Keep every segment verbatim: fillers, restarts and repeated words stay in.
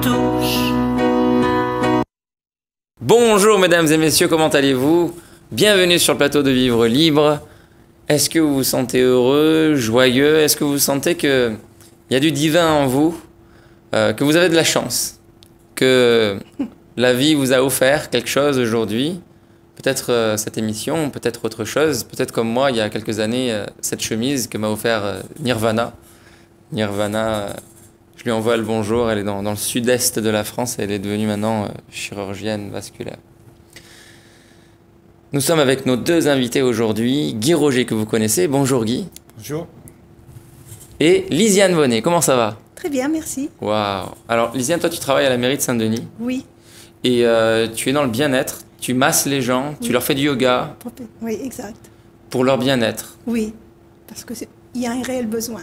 touche. Bonjour mesdames et messieurs, comment allez-vous? Bienvenue sur le plateau de Vivre Libre. Est-ce que vous vous sentez heureux, joyeux? Est-ce que vous sentez qu'il y a du divin en vous, euh, que vous avez de la chance, que la vie vous a offert quelque chose aujourd'hui? Peut-être euh, cette émission, peut-être autre chose, peut-être comme moi, il y a quelques années, euh, cette chemise que m'a offert euh, Nirvana. Nirvana, euh, je lui envoie le bonjour, elle est dans, dans le sud-est de la France, elle est devenue maintenant euh, chirurgienne vasculaire. Nous sommes avec nos deux invités aujourd'hui, Guy Roger que vous connaissez, bonjour Guy. Bonjour. Et Lisiane Vonnet, comment ça va? Très bien, merci. Waouh. Alors Lisiane, toi tu travailles à la mairie de Saint-Denis. Oui. Et euh, tu es dans le bien-être, tu masses les gens, tu Oui. leur fais du yoga. Oui, exact. Pour leur bien-être. Oui, parce qu'il y a un réel besoin.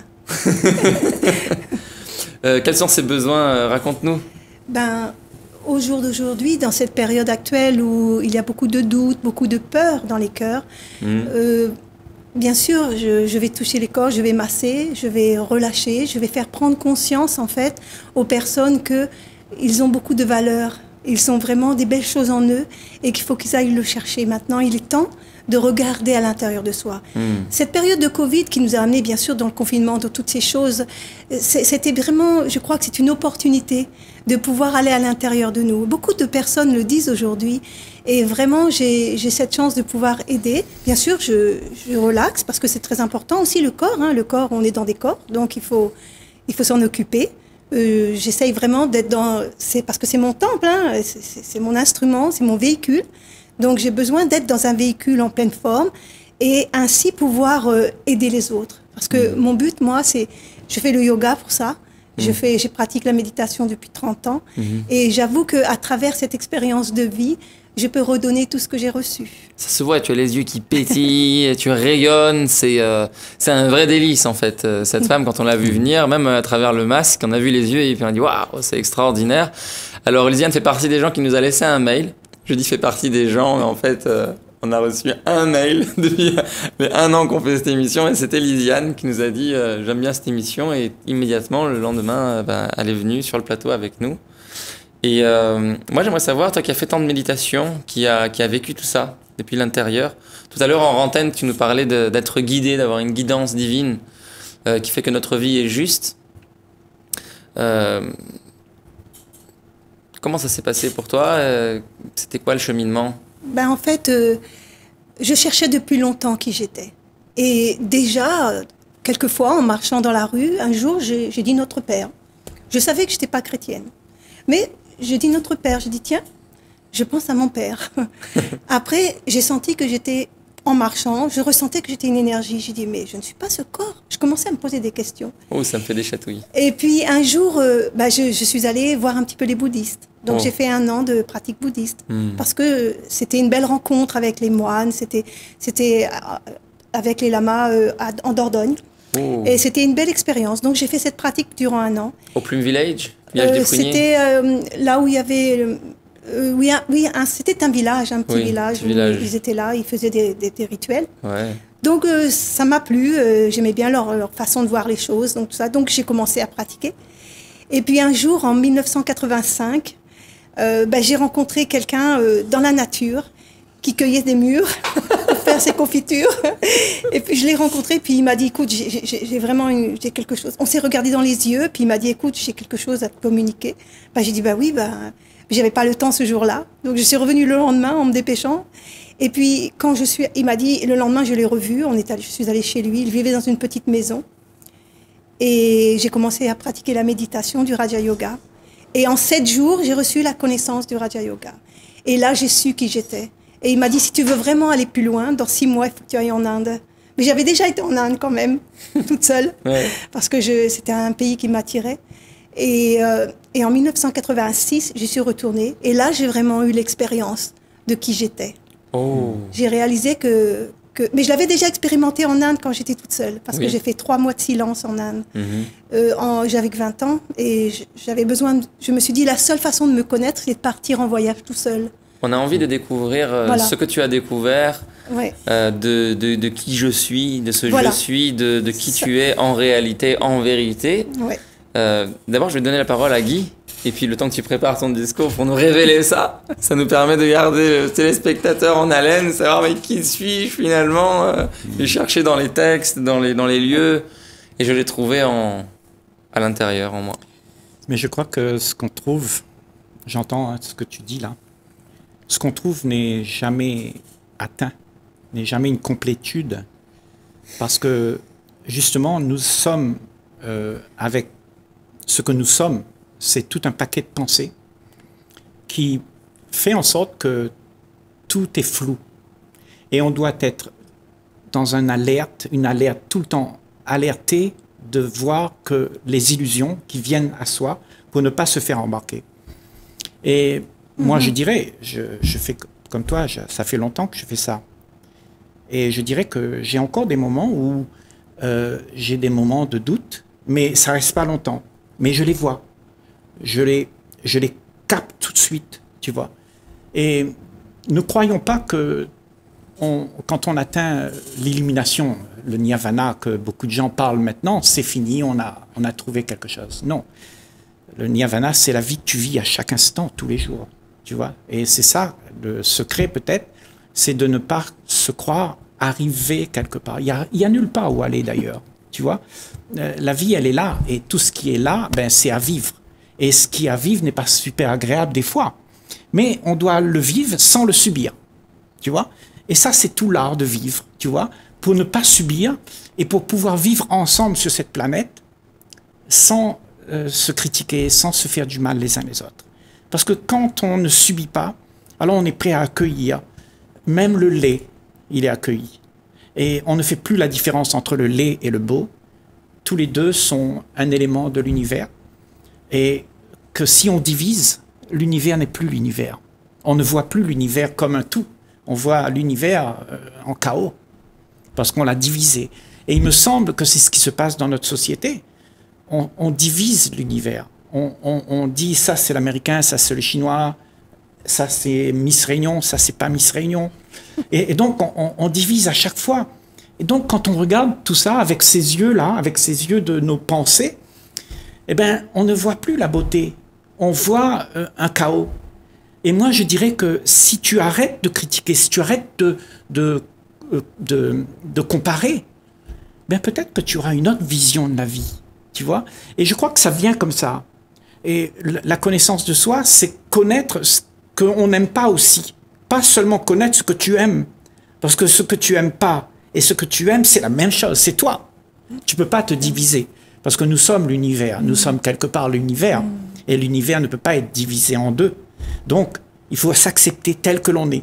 euh, quels sont ces besoins? euh, Raconte-nous. Ben, au jour d'aujourd'hui, dans cette période actuelle où il y a beaucoup de doutes, beaucoup de peur dans les cœurs, mmh. euh, bien sûr, je, je vais toucher les corps, je vais masser, je vais relâcher, je vais faire prendre conscience en fait aux personnes qu'ils ont beaucoup de valeur. Ils ont vraiment des belles choses en eux et qu'il faut qu'ils aillent le chercher. Maintenant, il est temps de regarder à l'intérieur de soi. Mmh. Cette période de Covid qui nous a amené, bien sûr, dans le confinement, dans toutes ces choses, c'était vraiment, je crois que c'est une opportunité de pouvoir aller à l'intérieur de nous. Beaucoup de personnes le disent aujourd'hui et vraiment, j'ai cette chance de pouvoir aider. Bien sûr, je, je relaxe parce que c'est très important. Aussi le corps, hein, le corps, on est dans des corps, donc il faut, il faut s'en occuper. Euh, j'essaye vraiment d'être dans... C'est parce que c'est mon temple, hein, c'est mon instrument, c'est mon véhicule. Donc j'ai besoin d'être dans un véhicule en pleine forme et ainsi pouvoir euh, aider les autres. Parce que mmh. mon but, moi, c'est... Je fais le yoga pour ça. Mmh. Je, fais, je pratique la méditation depuis trente ans. Mmh. Et j'avoue qu'à travers cette expérience de vie, je peux redonner tout ce que j'ai reçu. Ça se voit, tu as les yeux qui pétillent, tu rayonnes, c'est euh, c'est un vrai délice en fait. Cette femme, quand on l'a vue venir, même à travers le masque, on a vu les yeux et puis on a dit waouh, c'est extraordinaire. Alors Lisiane fait partie des gens qui nous a laissé un mail. Je dis fait partie des gens, mais en fait, euh, on a reçu un mail depuis les un an qu'on fait cette émission et c'était Lisiane qui nous a dit euh, j'aime bien cette émission et immédiatement le lendemain, euh, ben, elle est venue sur le plateau avec nous. Et euh, moi, j'aimerais savoir, toi qui as fait tant de méditation, qui a, qui a vécu tout ça depuis l'intérieur. Tout à l'heure, en antenne, tu nous parlais d'être guidé, d'avoir une guidance divine euh, qui fait que notre vie est juste. Euh, comment ça s'est passé pour toi? euh, C'était quoi le cheminement? Ben, en fait, euh, je cherchais depuis longtemps qui j'étais. Et déjà, euh, quelquefois, en marchant dans la rue, un jour, j'ai dit Notre Père. Je savais que je n'étais pas chrétienne. Mais je dis Notre Père, je dis tiens, je pense à mon père. Après, j'ai senti que j'étais, en marchant, je ressentais que j'étais une énergie. J'ai dit mais je ne suis pas ce corps. Je commençais à me poser des questions. Oh, ça me fait des chatouilles. Et puis un jour, euh, bah, je, je suis allée voir un petit peu les bouddhistes. Donc oh. j'ai fait un an de pratique bouddhiste. Mm. Parce que c'était une belle rencontre avec les moines, c'était c'était avec les lamas euh, en Dordogne. Oh. Et c'était une belle expérience. Donc j'ai fait cette pratique durant un an. Au Plume Village, village euh, des Pruniers. C'était euh, là où il y avait... Euh, oui, un, oui un, c'était un village, un petit oui, village. Où village. Ils étaient là, ils faisaient des, des, des rituels. Ouais. Donc euh, ça m'a plu, euh, j'aimais bien leur, leur façon de voir les choses, donc tout ça. Donc j'ai commencé à pratiquer. Et puis un jour, en mille neuf cent quatre-vingt-cinq, euh, ben, j'ai rencontré quelqu'un euh, dans la nature qui cueillait des mûres pour faire ses confitures. Et puis je l'ai rencontré, puis il m'a dit, écoute, j'ai vraiment une, j'ai quelque chose. On s'est regardé dans les yeux, puis il m'a dit, écoute, j'ai quelque chose à te communiquer. Ben, j'ai dit, bah oui, ben, j'avais pas le temps ce jour-là. Donc je suis revenue le lendemain en me dépêchant. Et puis quand je suis, il m'a dit, le lendemain je l'ai revu, on est allé, je suis allée chez lui, il vivait dans une petite maison. Et j'ai commencé à pratiquer la méditation du Raja Yoga. Et en sept jours, j'ai reçu la connaissance du Raja Yoga. Et là, j'ai su qui j'étais. Et il m'a dit, si tu veux vraiment aller plus loin, dans six mois, il faut que tu ailles en Inde. Mais j'avais déjà été en Inde quand même, toute seule, ouais. Parce que c'était un pays qui m'attirait. Et, euh, et en mille neuf cent quatre-vingt-six, j'y suis retournée. Et là, j'ai vraiment eu l'expérience de qui j'étais. Oh. J'ai réalisé que, que... Mais je l'avais déjà expérimenté en Inde quand j'étais toute seule. Parce oui. que j'ai fait trois mois de silence en Inde. Mm-hmm. euh, J'avais vingt ans. Et j'avais besoin... De, je me suis dit, la seule façon de me connaître, c'est de partir en voyage tout seul. On a envie de découvrir euh, voilà. ce que tu as découvert, ouais. euh, de, de, de qui je suis, de ce voilà. je suis, de, de qui ça. tu es en réalité, en vérité. Ouais. Euh, D'abord, je vais donner la parole à Guy. Et puis le temps que tu prépares ton discours pour nous révéler ça, ça nous permet de garder le téléspectateur en haleine, savoir mais qui suis-je finalement, euh, et chercher dans les textes, dans les, dans les lieux, et je l'ai trouvé en, à l'intérieur en moi. Mais je crois que ce qu'on trouve, j'entends hein, ce que tu dis là, ce qu'on trouve n'est jamais atteint, n'est jamais une complétude, parce que justement nous sommes euh, avec ce que nous sommes, c'est tout un paquet de pensées qui fait en sorte que tout est flou. Et on doit être dans un alerte, une alerte tout le temps, alerté de voir que les illusions qui viennent à soi pour ne pas se faire embarquer. Et mm-hmm. moi, je dirais, je, je fais comme toi, je, ça fait longtemps que je fais ça. Et je dirais que j'ai encore des moments où euh, j'ai des moments de doute, mais ça reste pas longtemps. Mais je les vois. Je les, je les capte tout de suite, tu vois. Et ne croyons pas que on, quand on atteint l'illumination, le nirvana que beaucoup de gens parlent maintenant, c'est fini, on a, on a trouvé quelque chose. Non. Le nirvana, c'est la vie que tu vis à chaque instant, tous les jours, tu vois. Et c'est ça, le secret peut-être, c'est de ne pas se croire arriver quelque part. Il n'y a, il y a nulle part où aller d'ailleurs, tu vois. Euh, la vie, elle est là, et tout ce qui est là, ben, c'est à vivre. Et ce qui est à vivre n'est pas super agréable des fois. Mais on doit le vivre sans le subir. Tu vois? Et ça, c'est tout l'art de vivre, tu vois? Pour ne pas subir et pour pouvoir vivre ensemble sur cette planète sans euh, se critiquer, sans se faire du mal les uns les autres. Parce que quand on ne subit pas, alors on est prêt à accueillir. Même le lait, il est accueilli. Et on ne fait plus la différence entre le lait et le beau. Tous les deux sont un élément de l'univers. Et que si on divise, l'univers n'est plus l'univers. On ne voit plus l'univers comme un tout. On voit l'univers euh, en chaos, parce qu'on l'a divisé. Et il me semble que c'est ce qui se passe dans notre société. On, on divise l'univers. On, on, on dit ça c'est l'américain, ça c'est le chinois, ça c'est Miss Réunion, ça c'est pas Miss Réunion. Et, et donc on, on, on divise à chaque fois. Et donc quand on regarde tout ça avec ces yeux-là, avec ces yeux de nos pensées, eh ben, on ne voit plus la beauté, on voit euh, un chaos. Et moi, je dirais que si tu arrêtes de critiquer, si tu arrêtes de, de, euh, de, de comparer, ben peut-être que tu auras une autre vision de la vie, tu vois. Et je crois que ça vient comme ça. Et la connaissance de soi, c'est connaître ce qu'on n'aime pas aussi. Pas seulement connaître ce que tu aimes, parce que ce que tu n'aimes pas et ce que tu aimes, c'est la même chose, c'est toi. Tu ne peux pas te diviser. Parce que nous sommes l'univers, nous sommes quelque part l'univers, et l'univers ne peut pas être divisé en deux. Donc, il faut s'accepter tel que l'on est,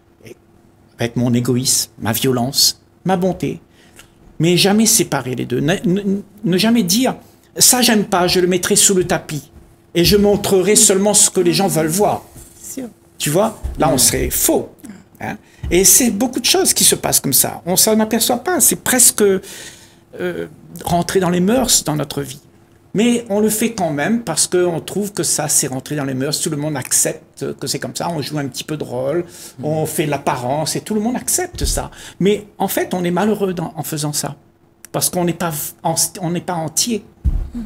avec mon égoïsme, ma violence, ma bonté, mais jamais séparer les deux. Ne, ne, ne jamais dire, ça j'aime pas, je le mettrai sous le tapis, et je montrerai seulement ce que les gens veulent voir. Tu vois, là on serait faux. Hein? Et c'est beaucoup de choses qui se passent comme ça, on s'en aperçoit pas, c'est presque... Euh, rentrer dans les mœurs dans notre vie. Mais on le fait quand même parce qu'on trouve que ça, c'est rentré dans les mœurs. Tout le monde accepte que c'est comme ça. On joue un petit peu de rôle, mmh. on fait l'apparence et tout le monde accepte ça. Mais en fait, on est malheureux dans, en faisant ça. Parce qu'on n'est pas, on n'est pas entier. mmh.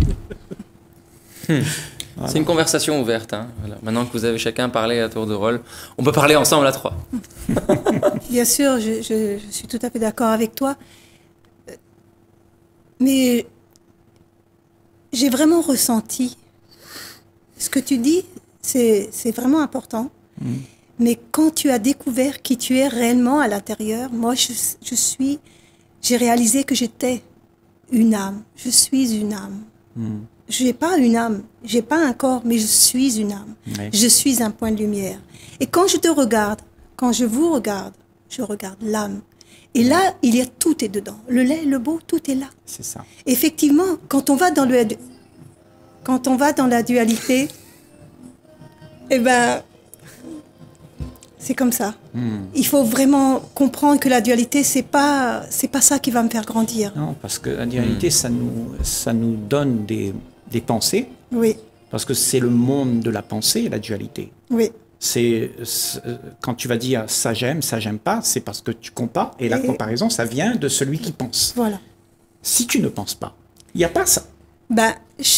Voilà. C'est une conversation ouverte. Hein. Voilà. Maintenant que vous avez chacun parlé à tour de rôle, on peut parler ensemble à trois. Bien sûr, je, je, je suis tout à fait d'accord avec toi. Mais j'ai vraiment ressenti ce que tu dis, c'est vraiment important. Mmh. Mais quand tu as découvert qui tu es réellement à l'intérieur, moi, je, je suis, j'ai réalisé que j'étais une âme. Je suis une âme. Mmh. Je n'ai pas une âme, je n'ai pas un corps, mais je suis une âme. Oui. Je suis un point de lumière. Et quand je te regarde, quand je vous regarde, je regarde l'âme. Et là, il y a tout est dedans. Le lait, le beau, tout est là. C'est ça. Effectivement, quand on va dans le, quand on va dans la dualité, eh ben, c'est comme ça. Hmm. Il faut vraiment comprendre que la dualité, c'est pas, c'est pas ça qui va me faire grandir. Non, parce que la dualité, hmm. ça nous, ça nous donne des, des pensées. Oui. Parce que c'est le monde de la pensée, la dualité. Oui. C'est quand tu vas dire ça j'aime, ça j'aime pas, c'est parce que tu compares et la et... comparaison ça vient de celui qui pense. Voilà. Si tu ne penses pas, il n'y a pas ça. Ben, je suis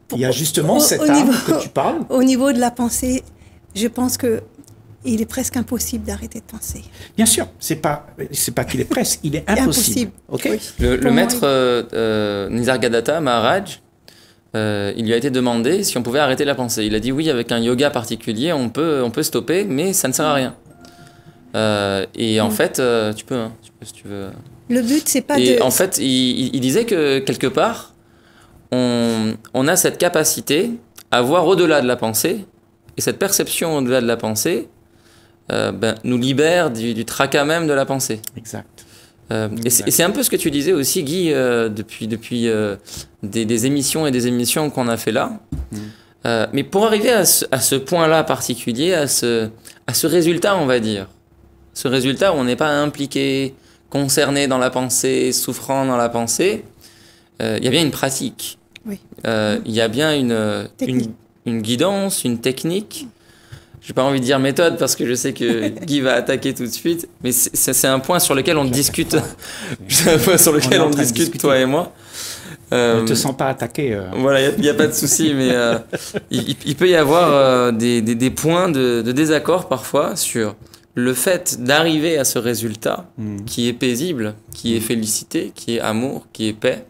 Il y a justement au, cette au âme niveau, que tu parles. Au niveau de la pensée, je pense que il est presque impossible d'arrêter de penser. Bien sûr, c'est pas, c'est pas qu'il est presque, il est impossible. impossible. Ok. Oui. Le, le Pour moi, maître euh, euh, Nisargadatta Maharaj, euh, il lui a été demandé si on pouvait arrêter la pensée. Il a dit oui, avec un yoga particulier, on peut, on peut stopper, mais ça ne sert à rien. Euh, et en Mm. fait, euh, tu peux, hein, tu peux si tu veux. Le but, c'est pas Et de... en fait, il, il disait que quelque part, on, on a cette capacité à voir au-delà de la pensée, et cette perception au-delà de la pensée euh, ben, nous libère du, du tracas même de la pensée. Exact. Euh, et c'est et c'est un peu ce que tu disais aussi, Guy, euh, depuis, depuis euh, des, des émissions et des émissions qu'on a fait là. Mm. Euh, mais pour arriver à ce, à ce point-là particulier, à ce, à ce résultat, on va dire, ce résultat où on n'est pas impliqué, concerné dans la pensée, souffrant dans la pensée, euh, il y a bien une pratique. Oui. Euh, il y a bien une, une, une guidance, une technique. J'ai pas envie de dire méthode parce que je sais que Guy va attaquer tout de suite, mais c'est c'est un point sur lequel on discute. C'est un point sur lequel On est en on, train de discute, discuter. toi et moi. Euh, Ne te sens pas attaqué. euh. Voilà, il n'y a, a pas de souci, mais euh, il, il peut y avoir euh, des, des, des points de, de désaccord parfois sur le fait d'arriver à ce résultat Mm. qui est paisible, qui est félicité, qui est amour, qui est paix,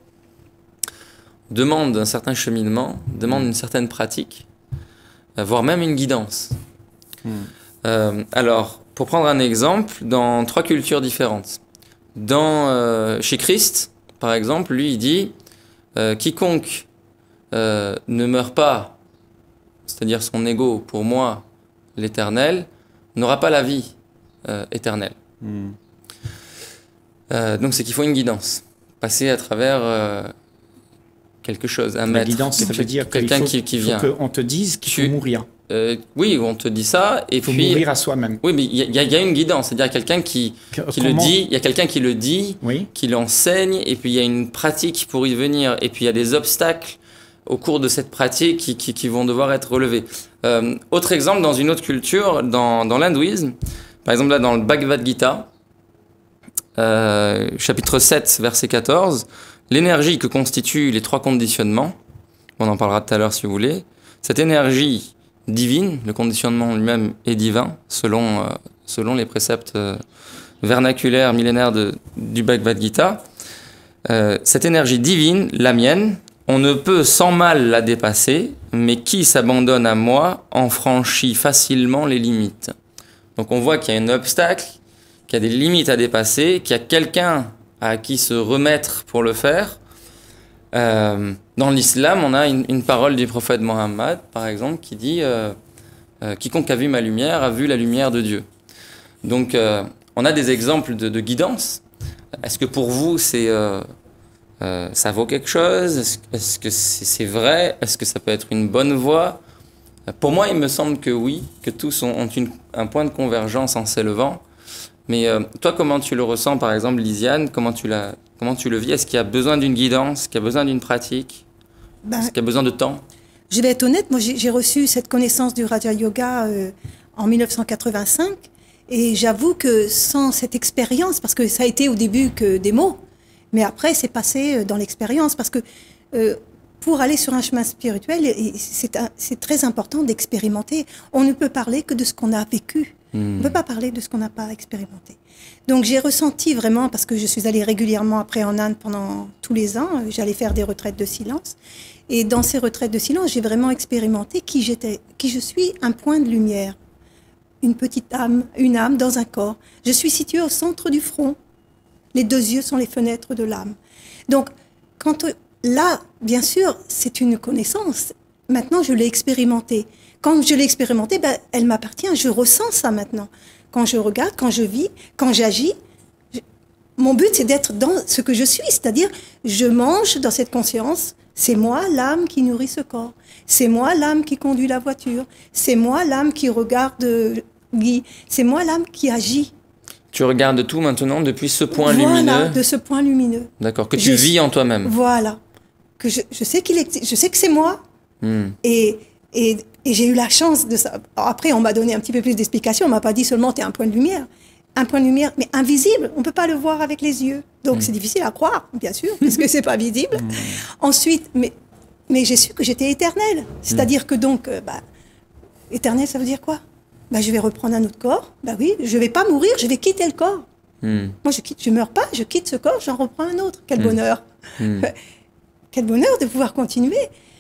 demande un certain cheminement, demande une certaine pratique, euh, voire même une guidance. Mm. Euh, alors, pour prendre un exemple, dans trois cultures différentes. Dans, euh, chez Christ, par exemple, lui, il dit euh, quiconque euh, ne meurt pas, c'est-à-dire son ego, pour moi, l'éternel, n'aura pas la vie euh, éternelle. Mm. Euh, donc, c'est qu'il faut une guidance. Passer à travers euh, quelque chose, un La maître, guidance, ça quelque- veut dire qu'il quelqu'un faut, qui, qui il faut vient. qu'on te dise qu'il Tu- faut mourir. Euh, oui, on te dit ça, et Il faut puis... mourir à soi-même. Oui, mais il y, a- il y a- il y a une guidance, c'est-à-dire quelqu'un qui, Que- qui le comment- dit, il y a quelqu'un qui le dit, Oui. qui l'enseigne, et puis il y a une pratique pour y venir, et puis il y a des obstacles au cours de cette pratique qui, qui, qui vont devoir être relevés. Euh, autre exemple, dans une autre culture, dans, dans l'hindouisme, par exemple là dans le Bhagavad Gita, euh, chapitre sept, verset quatorze, l'énergie que constituent les trois conditionnements, on en parlera tout à l'heure si vous voulez, cette énergie divine, le conditionnement lui-même est divin, selon, euh, selon les préceptes euh, vernaculaires, millénaires de, du Bhagavad Gita. Euh, cette énergie divine, la mienne, on ne peut sans mal la dépasser, mais qui s'abandonne à moi en franchit facilement les limites. Donc on voit qu'il y a un obstacle, qu'il y a des limites à dépasser, qu'il y a quelqu'un à qui se remettre pour le faire. Euh, dans l'islam, on a une, une parole du prophète Mohammed, par exemple, qui dit euh, euh, « Quiconque a vu ma lumière a vu la lumière de Dieu ». Donc, euh, on a des exemples de, de guidance. Est-ce que pour vous, c'est, euh, euh, ça vaut quelque chose? Est-ce, est-ce que c'est, c'est vrai? Est-ce que ça peut être une bonne voie? Pour moi, il me semble que oui, que tous ont, ont une, un point de convergence en s'élevant. Mais euh, toi, comment tu le ressens, par exemple, Lisiane? Comment tu, la, comment tu le vis? Est-ce qu'il y a besoin d'une guidance? Est-ce qu'il y a besoin d'une pratique? Ben, Est-ce qu'il y a besoin de temps? je vais être honnête, moi j'ai j'ai reçu cette connaissance du Raja Yoga euh, en mille neuf cent quatre-vingt-cinq et j'avoue que sans cette expérience, parce que ça a été au début que des mots, mais après c'est passé euh, dans l'expérience, parce que euh, pour aller sur un chemin spirituel, et c'est un- c'est très important d'expérimenter. On ne peut parler que de ce qu'on a vécu. On ne peut pas parler de ce qu'on n'a pas expérimenté. Donc j'ai ressenti vraiment, parce que je suis allée régulièrement après en Inde pendant tous les ans, euh, j'allais faire des retraites de silence. Et dans ces retraites de silence, j'ai vraiment expérimenté qui j'étais, qui je suis, un point de lumière, une petite âme, une âme dans un corps. Je suis située au centre du front. Les deux yeux sont les fenêtres de l'âme. Donc, quand euh, là, bien sûr, c'est une connaissance. Maintenant, je l'ai expérimentée. Quand je l'ai expérimentée, ben, elle m'appartient. Je ressens ça maintenant. Quand je regarde, quand je vis, quand j'agis, je- mon but, c'est d'être dans ce que je suis, c'est-à-dire, je mange dans cette conscience. C'est moi l'âme qui nourrit ce corps. C'est moi l'âme qui conduit la voiture. C'est moi l'âme qui regarde euh, Guy. C'est moi l'âme qui agit. Tu regardes tout maintenant depuis ce point Voilà, lumineux. de ce point lumineux. D'accord, que tu Je- vis en toi-même. Voilà. Que je, je sais qu'il existe, je sais que c'est moi. Hmm. Et, et, et j'ai eu la chance de ça. Alors après, on m'a donné un petit peu plus d'explications. On m'a pas dit seulement tu es un point de lumière. Un point de lumière, mais invisible. On peut pas le voir avec les yeux. Donc c'est difficile à croire, bien sûr, puisque c'est pas visible. Ensuite, mais mais j'ai su que j'étais éternelle. C'est-à-dire que donc, euh, bah, éternelle, ça veut dire quoi? Bah, je vais reprendre un autre corps. Bah oui, je vais pas mourir, je vais quitter le corps. Mm. Moi, je quitte, je meurs pas, je quitte ce corps, j'en reprends un autre. Quel mm. bonheur. Mm. Quel bonheur de pouvoir continuer.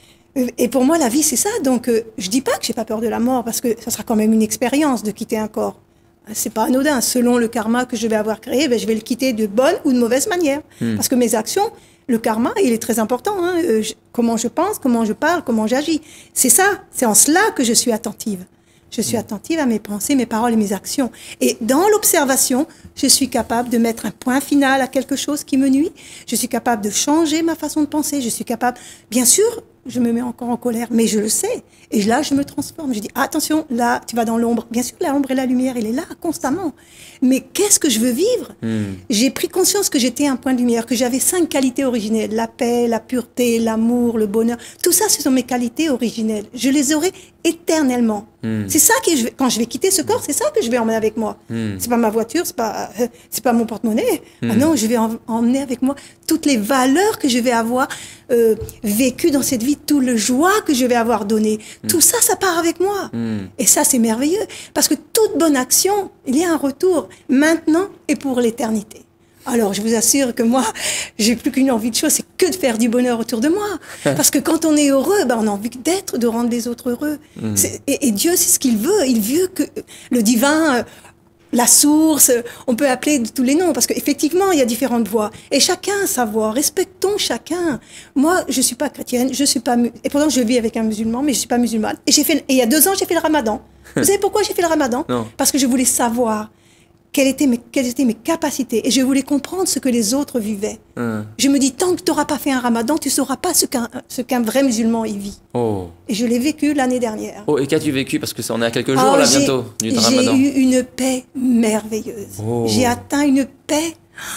Et pour moi, la vie, c'est ça. Donc, euh, je dis pas que j'ai pas peur de la mort, parce que ça sera quand même une expérience de quitter un corps. C'est pas anodin. Selon le karma que je vais avoir créé, ben, je vais le quitter de bonne ou de mauvaise manière. Mm. Parce que mes actions, le karma, il est très important. Hein. Euh, je, comment je pense, comment je parle, comment j'agis. C'est ça. C'est en cela que je suis attentive. Je suis attentive à mes pensées, mes paroles et mes actions. Et dans l'observation, je suis capable de mettre un point final à quelque chose qui me nuit. Je suis capable de changer ma façon de penser. Je suis capable, bien sûr, je me mets encore en colère, mais je le sais. Et là, je me transforme. Je dis, attention, là, tu vas dans l'ombre. Bien sûr, l'ombre et la lumière, il est là constamment. Mais qu'est-ce que je veux vivre? mm. J'ai pris conscience que j'étais un point de lumière, que j'avais cinq qualités originelles. La paix, la pureté, l'amour, le bonheur. Tout ça, ce sont mes qualités originelles. Je les aurai éternellement. Mm. C'est ça que je vais, quand je vais quitter ce corps, c'est ça que je vais emmener avec moi. Mm. C'est pas ma voiture, c'est pas, euh, c'est pas mon porte-monnaie. Mm. Ah non, je vais en, emmener avec moi toutes les valeurs que je vais avoir euh, vécues dans cette vie, toute le joie que je vais avoir donné. Mm. Tout ça, ça part avec moi. Mm. Et ça, c'est merveilleux. Parce que toute bonne action, il y a un retour maintenant et pour l'éternité. Alors, je vous assure que moi, j'ai plus qu'une envie de chose, c'est que de faire du bonheur autour de moi. Parce que quand on est heureux, ben, on a envie d'être, de rendre les autres heureux. Mmh. Et, et Dieu, c'est ce qu'il veut. Il veut que le divin, la source, on peut appeler de tous les noms, parce qu'effectivement, il y a différentes voies. Et chacun a sa voie. Respectons chacun. Moi, je suis pas chrétienne, je suis pas, et pourtant je vis avec un musulman, mais je suis pas musulmane. Et j'ai fait, et il y a deux ans, j'ai fait le ramadan. Vous savez pourquoi j'ai fait le ramadan? Non. Parce que je voulais savoir Quelles étaient, mes, quelles étaient mes capacités. Et je voulais comprendre ce que les autres vivaient. Mmh. Je me dis, tant que tu n'auras pas fait un ramadan, tu ne sauras pas ce qu'un ce qu'un vrai musulman y vit. Oh. Et je l'ai vécu l'année dernière. Oh, et qu'as-tu vécu? Parce que ça en est à quelques jours, oh, là, bientôt, du ramadan. J'ai eu une paix merveilleuse. Oh. J'ai atteint une paix.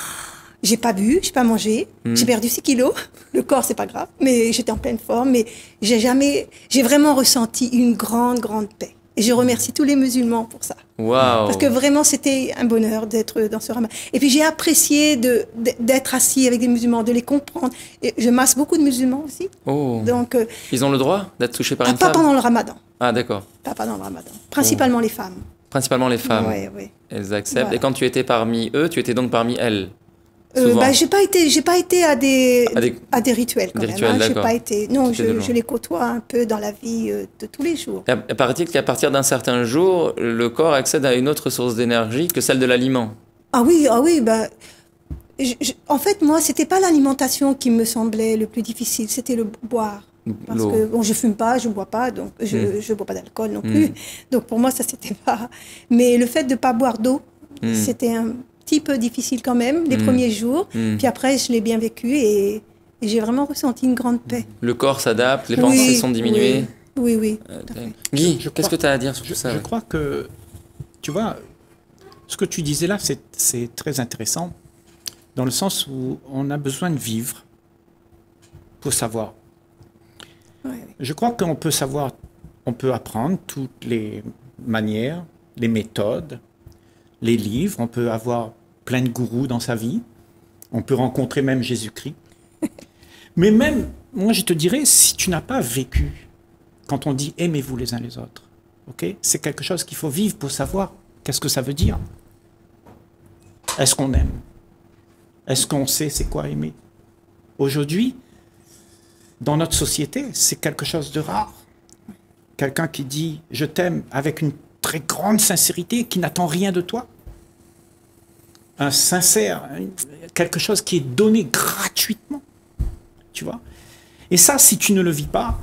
J'ai pas bu, j'ai pas mangé. Mmh. J'ai perdu six kilos. Le corps, c'est pas grave. Mais j'étais en pleine forme. Mais j'ai jamais, j'ai vraiment ressenti une grande, grande paix. Et je remercie tous les musulmans pour ça. Wow. Parce que vraiment, c'était un bonheur d'être dans ce ramadan. Et puis, j'ai apprécié de, d'être assis avec des musulmans, de les comprendre. Et je masse beaucoup de musulmans aussi. Oh. Donc, euh, ils ont le droit d'être touchés par une pas femme? Pas pendant le ramadan. Ah, d'accord. Pas pendant le ramadan. Principalement oh. les femmes. Principalement les femmes. Oui, oui. Elles acceptent. Voilà. Et quand tu étais parmi eux, tu étais donc parmi elles? Euh, bah, j'ai pas été, j'ai pas été à des, à des, à des rituels quand des même. Rituels, hein. J'ai pas été. Non, je, je les côtoie un peu dans la vie euh, de tous les jours. Et paraît-il qu'à partir d'un certain jour, le corps accède à une autre source d'énergie que celle de l'aliment. Ah oui, ah oui, bah. Je, je, en fait, moi, c'était pas l'alimentation qui me semblait le plus difficile, c'était le boire. Parce que bon, je fume pas, je bois pas, donc je, mm. je bois pas d'alcool non plus. Mm. Donc pour moi, ça c'était pas. Mais le fait de pas boire d'eau, mm. c'était un petit peu difficile quand même les mmh. premiers jours, mmh. puis après je l'ai bien vécu et, et j'ai vraiment ressenti une grande paix. Le corps s'adapte, les pensées oui, sont diminuées. Oui, oui. oui euh, Guy, qu'est-ce que tu as à dire sur je, ça? Je ouais. crois que, tu vois, ce que tu disais là, c'est, c'est très intéressant, dans le sens où on a besoin de vivre pour savoir. Oui, oui. Je crois qu'on peut savoir, on peut apprendre toutes les manières, les méthodes, les livres, on peut avoir plein de gourous dans sa vie, on peut rencontrer même Jésus-Christ. Mais même, moi je te dirais, si tu n'as pas vécu, quand on dit aimez-vous les uns les autres, okay, c'est quelque chose qu'il faut vivre pour savoir qu'est-ce que ça veut dire. Est-ce qu'on aime? Est-ce qu'on sait c'est quoi aimer? Aujourd'hui, dans notre société, c'est quelque chose de rare. Quelqu'un qui dit je t'aime avec une très grande sincérité, qui n'attend rien de toi. Un sincère, quelque chose qui est donné gratuitement. Tu vois? Et ça, si tu ne le vis pas,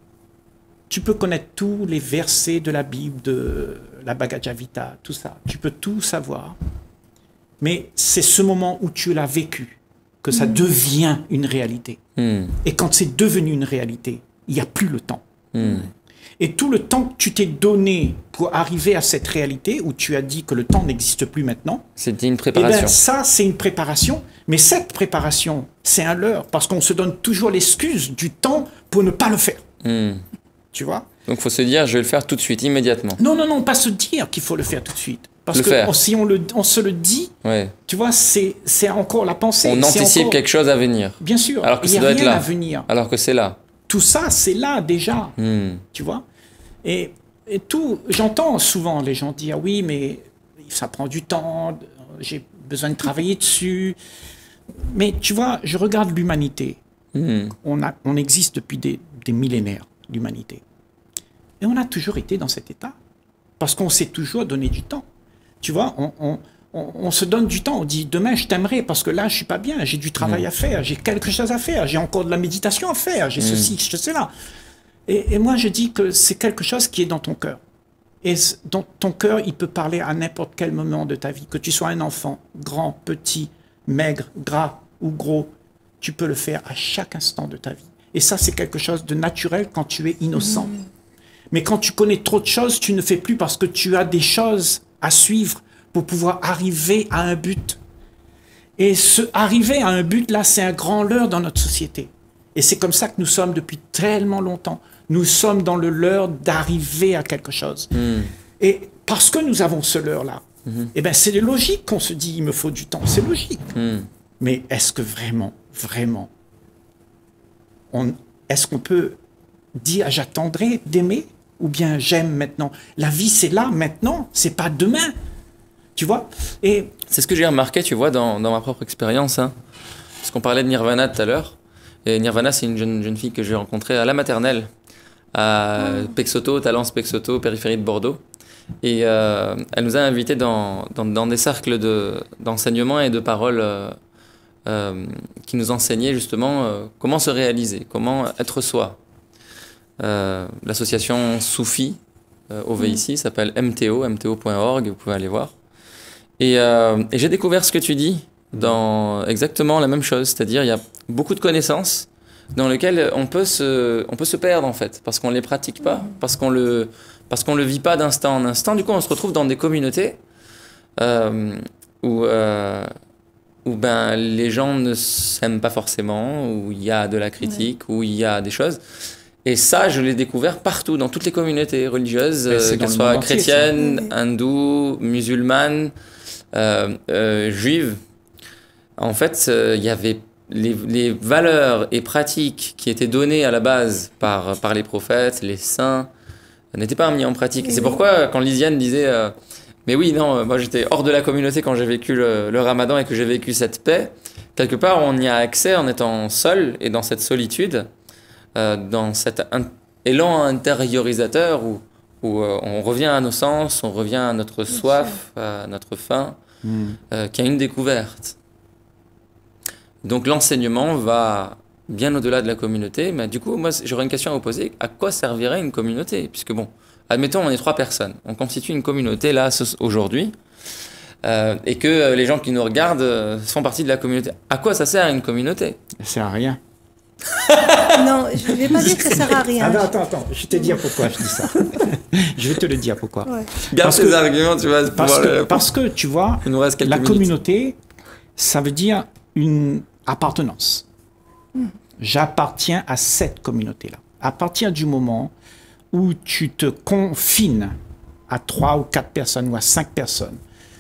tu peux connaître tous les versets de la Bible, de la Bhagavad Gita, tout ça. Tu peux tout savoir. Mais c'est ce moment où tu l'as vécu que ça mmh. devient une réalité. Mmh. Et quand c'est devenu une réalité, il n'y a plus le temps. Mmh. Et tout le temps que tu t'es donné pour arriver à cette réalité, où tu as dit que le temps n'existe plus maintenant, c'était une préparation. Eh bien, ça, c'est une préparation. Mais cette préparation, c'est un leurre, parce qu'on se donne toujours l'excuse du temps pour ne pas le faire. Mm. Tu vois? Donc, il faut se dire, je vais le faire tout de suite, immédiatement. Non, non, non, pas se dire qu'il faut le faire tout de suite. Parce le que faire. On, si on, le, on se le dit, ouais. tu vois, c'est, c'est encore la pensée. On anticipe encore... quelque chose à venir. Bien sûr. Alors que il y ça a doit rien être là. à venir. Alors que c'est là. tout ça, c'est là déjà, mm. tu vois. Et, et tout, j'entends souvent les gens dire, oui, mais ça prend du temps, j'ai besoin de travailler dessus. Mais tu vois, je regarde l'humanité. Mm. On, a, on existe depuis des, des millénaires, l'humanité. Et on a toujours été dans cet état. Parce qu'on s'est toujours donné du temps. Tu vois, on, on, on, on se donne du temps. On dit, demain, je t'aimerai parce que là, je suis pas bien. J'ai du travail mmh. à faire. J'ai quelque chose à faire. J'ai encore de la méditation à faire. J'ai mmh. ceci, je sais là. Et, et moi, je dis que c'est quelque chose qui est dans ton cœur. Et dans ton cœur, il peut parler à n'importe quel moment de ta vie. Que tu sois un enfant, grand, petit, maigre, gras ou gros, tu peux le faire à chaque instant de ta vie. Et ça, c'est quelque chose de naturel quand tu es innocent. Mmh. Mais quand tu connais trop de choses, tu ne fais plus parce que tu as des choses à suivre pour pouvoir arriver à un but. Et ce arriver à un but, là, c'est un grand leurre dans notre société. Et c'est comme ça que nous sommes depuis tellement longtemps. Nous sommes dans le leurre d'arriver à quelque chose. Mm. Et parce que nous avons ce leurre-là, mm-hmm. eh ben, c'est logique qu'on se dit, il me faut du temps. C'est logique. Mm. Mais est-ce que vraiment, vraiment, on, est-ce qu'on peut dire, j'attendrai d'aimer? Ou bien j'aime maintenant. La vie, c'est là, maintenant. C'est pas demain. Tu vois? Et c'est ce que j'ai remarqué, tu vois, dans, dans ma propre expérience. Hein. Parce qu'on parlait de Nirvana tout à l'heure. Et Nirvana, c'est une jeune, jeune fille que j'ai rencontrée à la maternelle, à oh. Pexoto, Talence Pexoto, périphérie de Bordeaux. Et euh, elle nous a invités dans, dans, dans des cercles de, d'enseignement et de parole euh, euh, qui nous enseignaient justement euh, comment se réaliser, comment être soi. Euh, l'association Soufi euh, au V ici mmh. s'appelle M T O, M T O point org, vous pouvez aller voir. Et, euh, et j'ai découvert ce que tu dis dans exactement la même chose, c'est-à-dire il y a beaucoup de connaissances dans lesquelles on peut se, on peut se perdre en fait, parce qu'on ne les pratique pas, parce qu'on le, parce qu'on le vit pas d'instant en instant. Du coup, on se retrouve dans des communautés euh, où, euh, où ben, les gens ne s'aiment pas forcément, où il y a de la critique, ouais. où il y a des choses. Et ça, je l'ai découvert partout, dans toutes les communautés religieuses, euh, qu'elles soient chrétiennes, entier, hindoues, musulmanes, euh, euh, juives. En fait, il euh, y avait les, les valeurs et pratiques qui étaient données à la base par, par les prophètes, les saints, n'étaient pas mis en pratique. Et c'est pourquoi, quand Lisiane disait euh, « Mais oui, non, moi j'étais hors de la communauté quand j'ai vécu le, le ramadan et que j'ai vécu cette paix », quelque part, on y a accès en étant seul et dans cette solitude. Euh, dans cet élan intériorisateur où, où euh, on revient à nos sens, on revient à notre soif, à notre faim, mm. euh, qui a une découverte. Donc l'enseignement va bien au-delà de la communauté, mais du coup, moi j'aurais une question à vous poser. À quoi servirait une communauté? Puisque bon, admettons on est trois personnes, on constitue une communauté là aujourd'hui, euh, et que euh, les gens qui nous regardent euh, font partie de la communauté. À quoi ça sert une communauté? Ça sert à rien. Non, je ne vais pas dire que ça sert à rien. Ah non, attends, attends, je vais te dire pourquoi je dis ça. Je vais te le dire pourquoi. Ouais. Garde tes arguments, tu vas parce, que, le... parce que, tu vois, la minutes. communauté, ça veut dire une appartenance. Mm. J'appartiens à cette communauté-là. À partir du moment où tu te confines à trois ou quatre personnes ou à cinq personnes,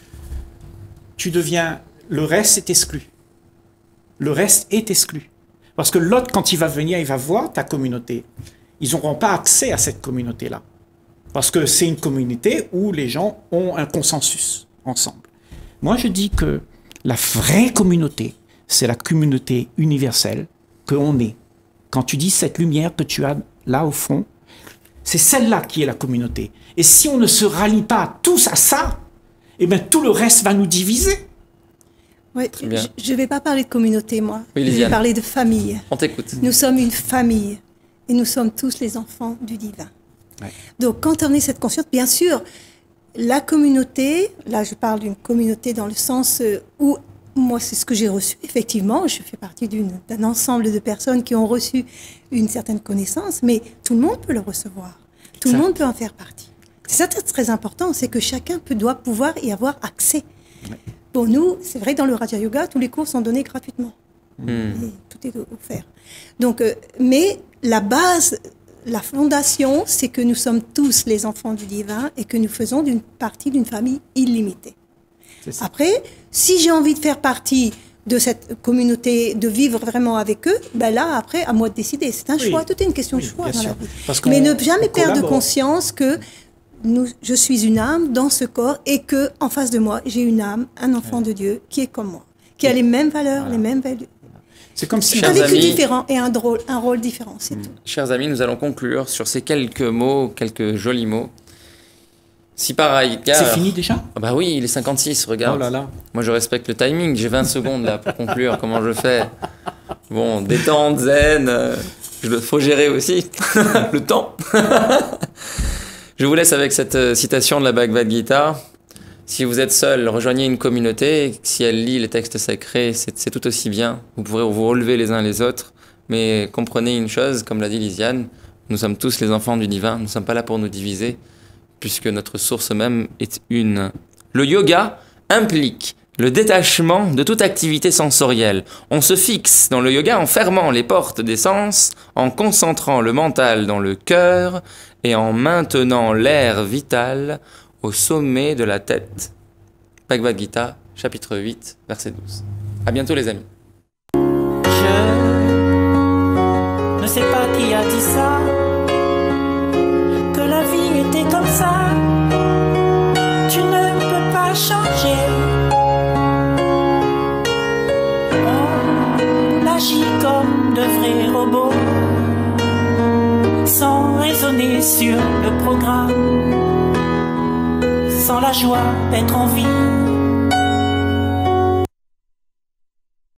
tu deviens... Le reste est exclu. Le reste est exclu. Parce que l'autre, quand il va venir, il va voir ta communauté. Ils n'auront pas accès à cette communauté-là. Parce que c'est une communauté où les gens ont un consensus ensemble. Moi, je dis que la vraie communauté, c'est la communauté universelle qu'on est. Quand tu dis cette lumière que tu as là au fond, c'est celle-là qui est la communauté. Et si on ne se rallie pas tous à ça, eh bien, tout le reste va nous diviser. Oui, je ne vais pas parler de communauté, moi. Oui, je vais parler de famille. On t'écoute. Nous sommes une famille et nous sommes tous les enfants du divin. Ouais. Donc, quand on est cette conscience, bien sûr, la communauté, là je parle d'une communauté dans le sens où, moi c'est ce que j'ai reçu, effectivement, je fais partie d'un ensemble de personnes qui ont reçu une certaine connaissance, mais tout le monde peut le recevoir. Tout ça. Le monde peut en faire partie. C'est ça qui est très important, c'est que chacun peut, doit pouvoir y avoir accès. Ouais. Pour nous, c'est vrai, dans le Raja Yoga, tous les cours sont donnés gratuitement. Mmh. Et tout est offert. Donc, euh, mais la base, la fondation, c'est que nous sommes tous les enfants du divin et que nous faisons d'une partie d'une famille illimitée. Après, si j'ai envie de faire partie de cette communauté, de vivre vraiment avec eux, ben là, après, à moi de décider. C'est un Oui. choix, tout est une question Oui, de choix bien dans sûr. la vie. Parce qu'on- Mais ne jamais on perdre collabore. conscience que nous, je suis une âme dans ce corps et que en face de moi, j'ai une âme, un enfant de Dieu qui est comme moi, qui a les mêmes valeurs, Voilà. les mêmes valeurs, C'est comme si... Chers un vécu amis- différent et un rôle, un rôle différent, c'est tout. Chers amis, nous allons conclure sur ces quelques mots, quelques jolis mots. Si par ailleurs... C'est fini déjà? Ah bah oui, il est cinquante-six, regarde. Oh là là. Moi, je respecte le timing. J'ai vingt secondes là pour conclure. Comment je fais? Bon, détente, zen. Euh, il faut gérer aussi le temps. Je vous laisse avec cette euh, citation de la Bhagavad Gita. Si vous êtes seul, rejoignez une communauté. Si elle lit les textes sacrés, c'est c'est tout aussi bien. Vous pourrez vous relever les uns les autres. Mais comprenez une chose, comme l'a dit Lisiane, nous sommes tous les enfants du divin. Nous ne sommes pas là pour nous diviser, puisque notre source même est une. Le yoga implique le détachement de toute activité sensorielle. On se fixe dans le yoga en fermant les portes des sens, en concentrant le mental dans le cœur et en maintenant l'air vital au sommet de la tête. Bhagavad Gita, chapitre huit, verset douze. À bientôt les amis. Je ne sais pas qui a dit ça, que la vie était comme ça. Tu ne peux pas changer. On agit comme de vrais robots, sans raisonner sur le programme, sans la joie d'être en vie.